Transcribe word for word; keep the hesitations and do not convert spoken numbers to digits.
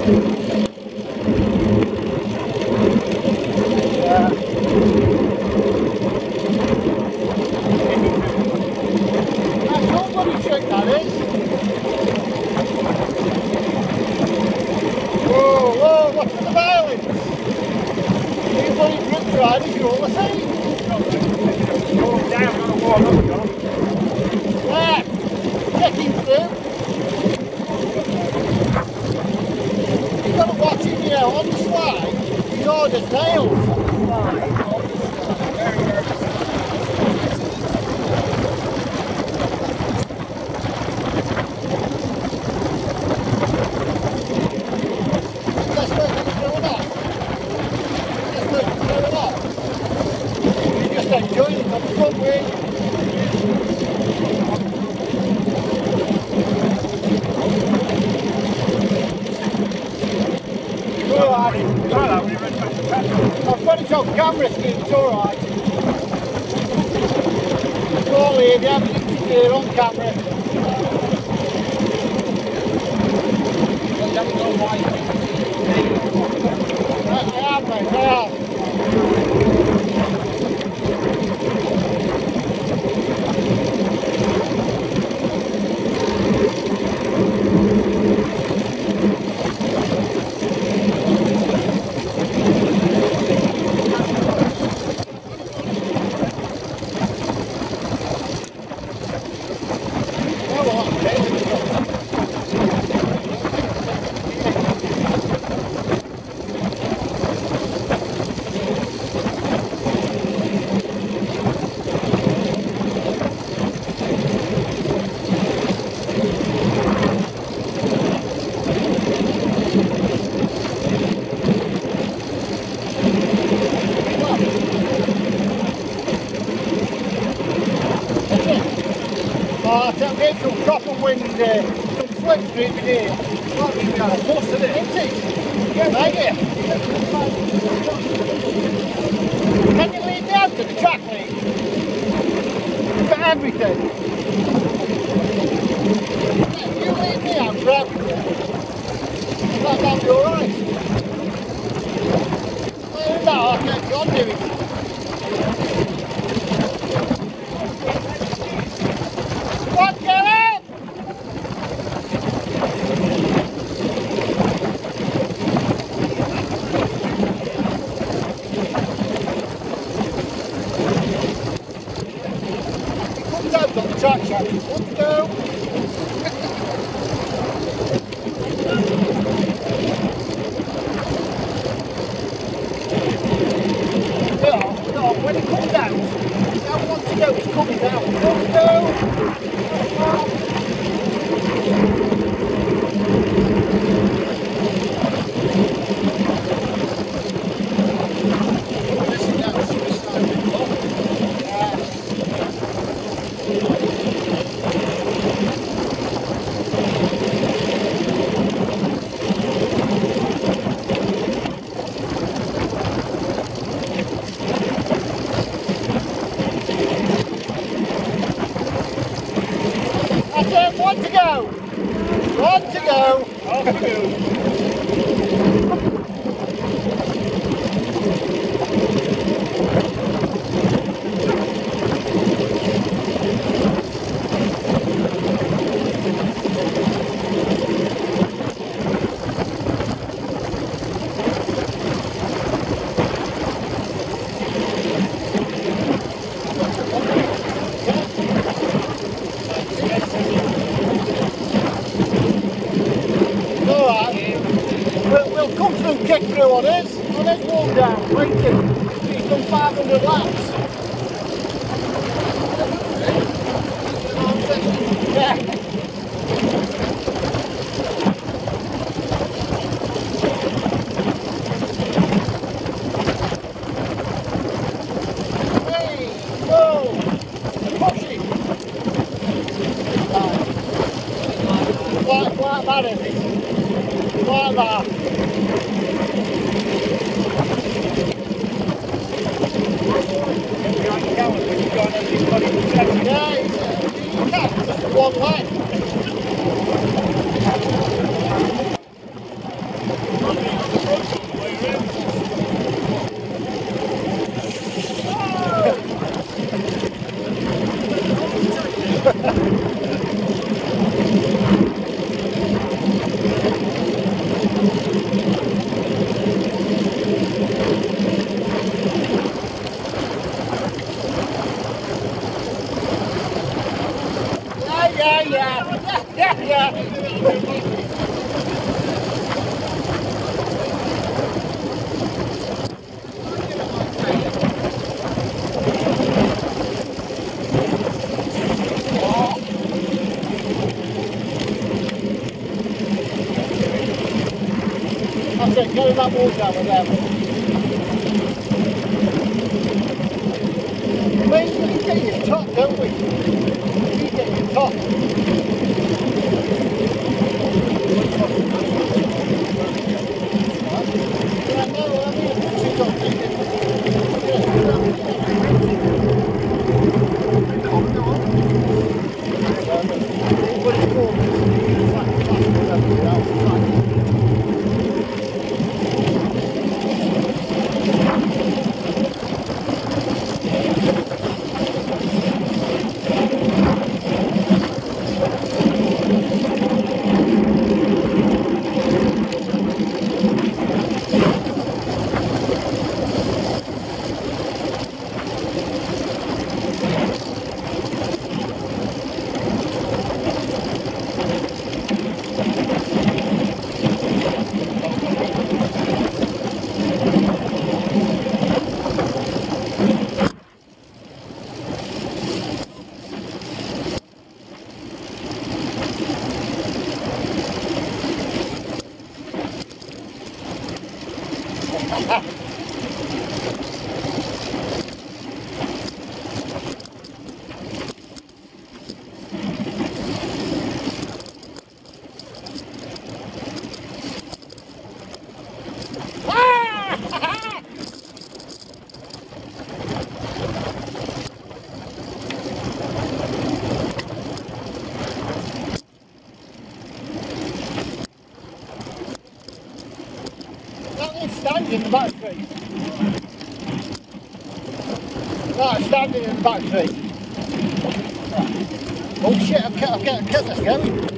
I've got it on camera, it's alright. It's all here, they have it here on camera. I have, mate, I have. Oh, that'll get some proper wind there, some slipstream in here. Might be kind of bus, isn't it? Isn't it? Yeah, mate, yeah. Can you lead me out to the track lead? For everything? Yeah, you lead me out for everything. That'll be alright. Well, no, I can't go on doing it. Track track. Let's go. No, no, when it comes out, you don't want to go, it's coming down. Let's go. One to go! One to go! Off we go! We'll come through, kick through on us, and then walk down, waiting. He's done five hundred laps. Yeah. Hey, whoa, push it. Like, like that, is it? Like that. One line. Yeah, yeah, yeah, yeah. I said, get that wall down with them. We, we get your top, don't we? We get your top. Yeah, no, I mean, she's got to take it. What it's called? It's like plastic, everything else. It's like standing in the back street. Right, standing in the back street. Oh shit, I've kept, I've kept, I've kept this going.